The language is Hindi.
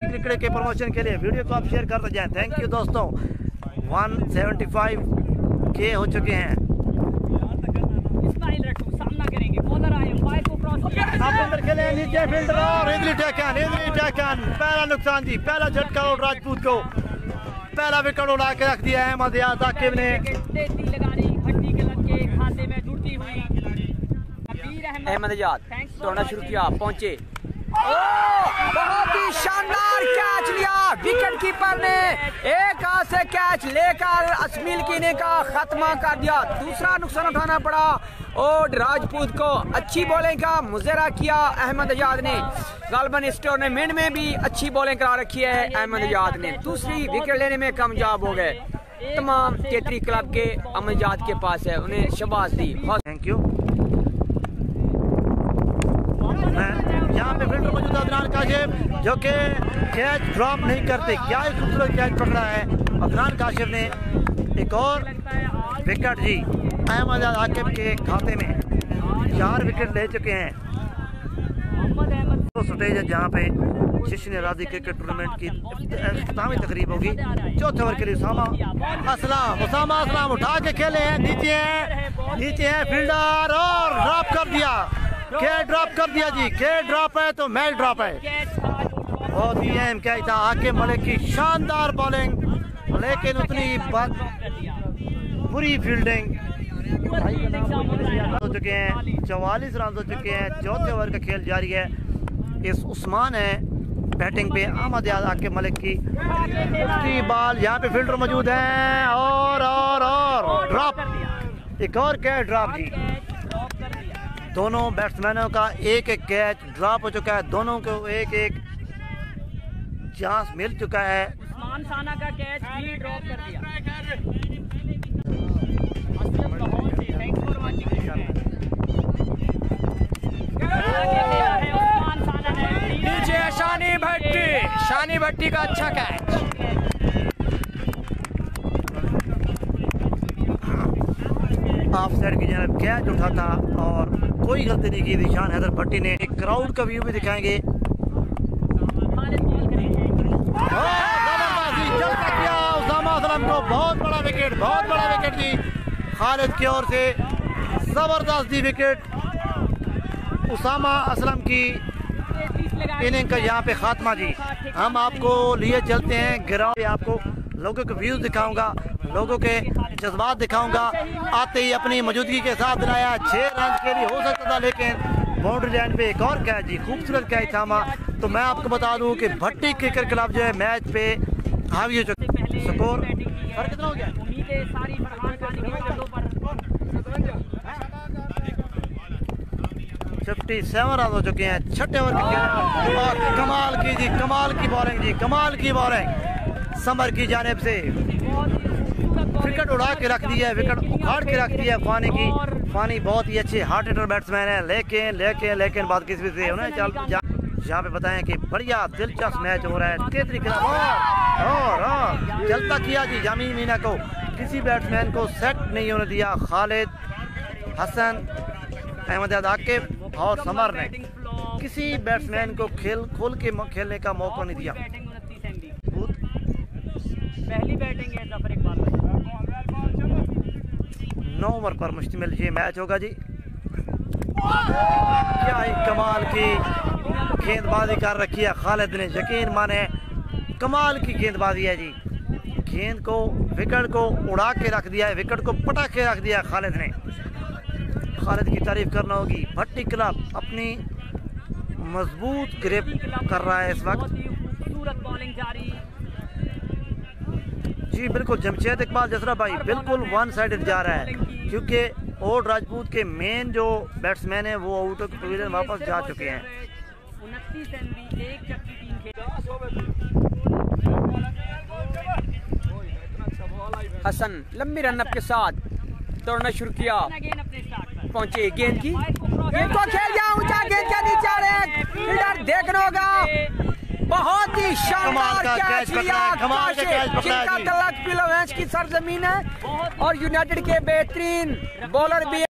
क्रिकेट के प्रमोशन के लिए वीडियो को आप शेयर करते जाएं। थैंक यू दोस्तों। 175K हो चुके हैं। खेले नीचे फील्डर और इधरी टैकन पहला नुकसान जी, पहला झटका और राजपूत को पहला विकेट उड़ा के रख दिया है अहमद आकिब ने। अहमद दौड़ना शुरू किया, पहुंचे, बहुत ही शानदार कैच लिया विकेट कीपर ने। एक हाथ से कैच लेकर अस्मिल कीने का खत्मा कर दिया। दूसरा नुकसान उठाना पड़ा और राजपूत को अच्छी बॉलिंग का मुजरा किया अहमद आजाद ने। गालबन इस टूर्नामेंट में भी अच्छी बॉलिंग करा रखी है अहमद आजाद ने। दूसरी विकेट लेने में कामयाब हो गए। तमाम केतरी क्लब के अहमद आजाद के पास है, उन्हें शाबाश दी। Thank you. यहाँ पे फील्डर मौजूद अदनान काशिफ जो कि कैच ड्रॉप नहीं करते। क्या ही खूबसूरत कैच पकड़ा है अदनान काशिफ ने। एक और विकेट जी अहमद आकिब के खाते में। 4 विकेट ले चुके हैं। तो स्टेज है जहाँ पे जश्न राजी क्रिकेट टूर्नामेंट की इख्तितामी तकरीब होगी। चौथे ओवर के लिए उसामा असलम उठा के खेले हैं। नीचे है फील्डर और ड्रॉप कर दिया। कैच ड्रॉप कर दिया जी। कैच ड्रॉप है तो मैच ड्रॉप है। बहुत ही अहम कैच था आकिब मलिक की, शानदार बॉलिंग लेकिन उतनी बुरी फील्डिंग। हो चुके हैं 44 रन हो चुके हैं। चौथे ओवर का खेल जारी है। इस उस्मान है बैटिंग पे अहमद आकिब मलिक की बॉल। यहाँ पे फील्डर मौजूद है और ड्रॉप। एक और कैच ड्रॉप जी। दोनों बैट्समैनों का एक एक कैच ड्रॉप हो चुका है। दोनों को एक एक चांस मिल चुका है। उस्मान साना का कैच भी ड्रॉप कर दिया। नीचे शानी भट्टी का अच्छा कैच। ऑफ साइड की जानब कैच उठा था और कोई गलती नहीं की निशान हैदर भट्टी ने। एक क्राउड का व्यू भी दिखाएंगे। को बहुत बड़ा विकेट जी खालिद की ओर से। जबरदस्त दी विकेट उसामा असलम की इनिंग का यहाँ पे खात्मा जी। हम आपको लिए चलते हैं ग्राउंड पे, आपको लोगों के व्यूज दिखाऊंगा, लोगों के जज्बात दिखाऊंगा। आते ही अपनी मौजूदगी के साथ दिलाया। 6 रन के लिए हो सकता था लेकिन बाउंड्री लाइन पे एक और कैच जी, खूबसूरत कैच थामा। तो मैं आपको बता दूं कि भट्टी क्रिकेट क्लब जो है मैच पे हावी हो चुका है। स्कोर फर्क कितना हो गया? 57 रन हो चुके हैं। छठे ओवर के खेल और कमाल की जी, कमाल की बॉलिंग जी, कमाल की बॉलिंग समर की जानिब से। विकेट उड़ा के रख दिया है, विकेट उखाड़ के रख दिया है फानी की। फानी बहुत ही अच्छे हार्ड हिटर बैट्समैन है लेकिन बात किस से उन्हें यहाँ पे बताएं कि बढ़िया दिलचस्प मैच हो रहा है। केतरी क्लब और चलता किया जी जामी मीना को। किसी बैट्समैन को सेट नहीं होने दिया। खालिद हसन अहमद आकिब और समर ने किसी बैट्समैन को खोल के खेलने का मौका नहीं दिया। पहली बैटिंग है जफर इकबाल। 9 ओवर पर मुश्तमिल ये मैच होगा जी। क्या ही कमाल की गेंदबाजी कर रखी है खालिद ने, यकीन माने कमाल की गेंदबाजी है जी। गेंद को विकेट को उड़ा के रख दिया है, विकेट को पटा के रख दिया है खालिद ने। खालिद की तारीफ करना होगी। भट्टी क्लब अपनी मजबूत ग्रिप कर रहा है इस वक्त बॉलिंग जारी जी। बिल्कुल जमशेद इकबाल जसरा भाई बिल्कुल वन साइडेड जा रहा है क्योंकि और राजपूत के मेन जो बैट्समैन है वो आउट ऑफ पोजीशन वापस जा चुके हैं। 29 रन 1 चक्की 3 हसन लंबी रनअप के साथ दौड़ना शुरू किया। पहुंचे गेंद को खेल गया ऊंचा, गेंद के नीचे फील्डर देखना होगा। बहुत ही शानदार कैच लिया जिनका तलक पिलोवेंस की सरजमीन है और यूनाइटेड के बेहतरीन बॉलर भी